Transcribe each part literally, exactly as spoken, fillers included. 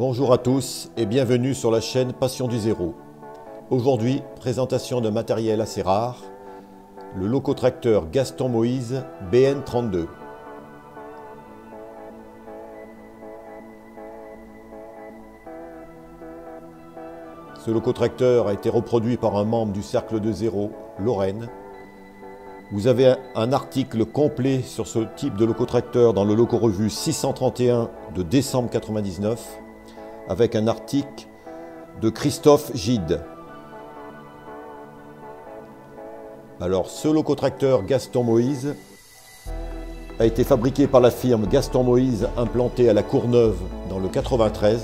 Bonjour à tous et bienvenue sur la chaîne Passion du Zéro. Aujourd'hui, présentation de matériel assez rare, le locotracteur Gaston Moïse B N trente-deux. Ce locotracteur a été reproduit par un membre du Cercle de Zéro, Lorraine. Vous avez un article complet sur ce type de locotracteur dans le Loco-Revue six cent trente et un de décembre quatre-vingt-dix-neuf, avec un article de Christophe Gide. Alors, ce locotracteur Gaston Moïse a été fabriqué par la firme Gaston Moïse, implantée à La Courneuve dans le quatre-vingt-treize.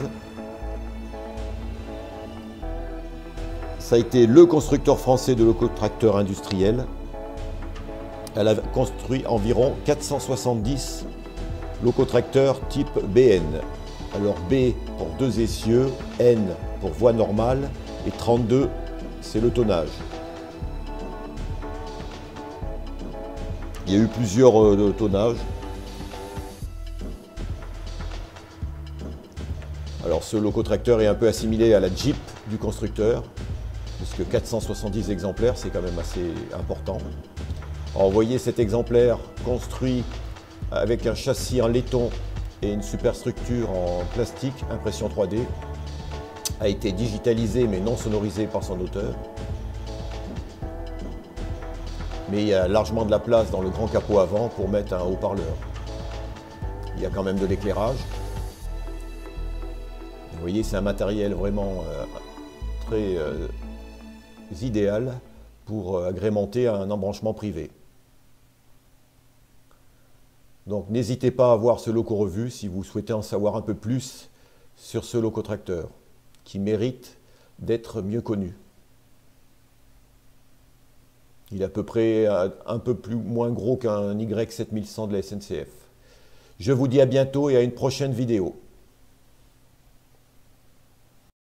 Ça a été le constructeur français de locotracteurs industriels. Elle a construit environ quatre cent soixante-dix locotracteurs type B N. Alors B pour deux essieux, N pour voie normale et trente-deux c'est le tonnage. Il y a eu plusieurs euh, tonnages. Alors ce locotracteur est un peu assimilé à la Jeep du constructeur, puisque quatre cent soixante-dix exemplaires c'est quand même assez important. Alors, vous voyez cet exemplaire construit avec un châssis en laiton et une superstructure en plastique, impression trois D, a été digitalisé mais non sonorisé par son auteur. Mais il y a largement de la place dans le grand capot avant pour mettre un haut-parleur. Il y a quand même de l'éclairage. Vous voyez, c'est un matériel vraiment euh, très euh, idéal pour euh, agrémenter un embranchement privé. Donc n'hésitez pas à voir ce Loco-Revue si vous souhaitez en savoir un peu plus sur ce locotracteur qui mérite d'être mieux connu. Il est à peu près un peu plus, moins gros qu'un Y sept mille cent de la S N C F. Je vous dis à bientôt et à une prochaine vidéo.